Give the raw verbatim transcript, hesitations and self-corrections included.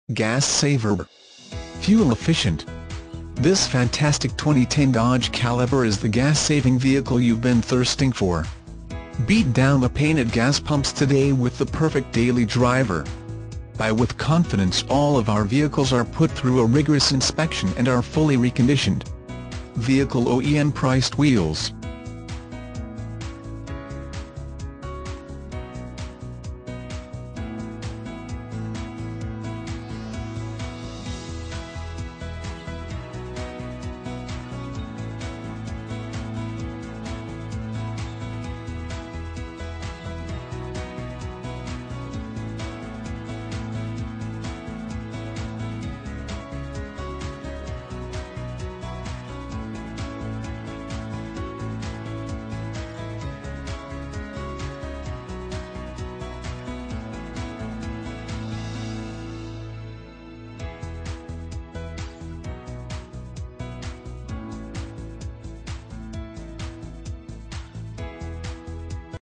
Gassss saverrrr. Fuel efficient. This fantastic twenty ten Dodge Caliber is the gas-saving vehicle you've been thirsting for. Beat down the pain at gas pumps today with the perfect daily driver. Buy with confidence. All of our vehicles are put through a rigorous inspection and are fully reconditioned. Vehicle O E M priced wheels.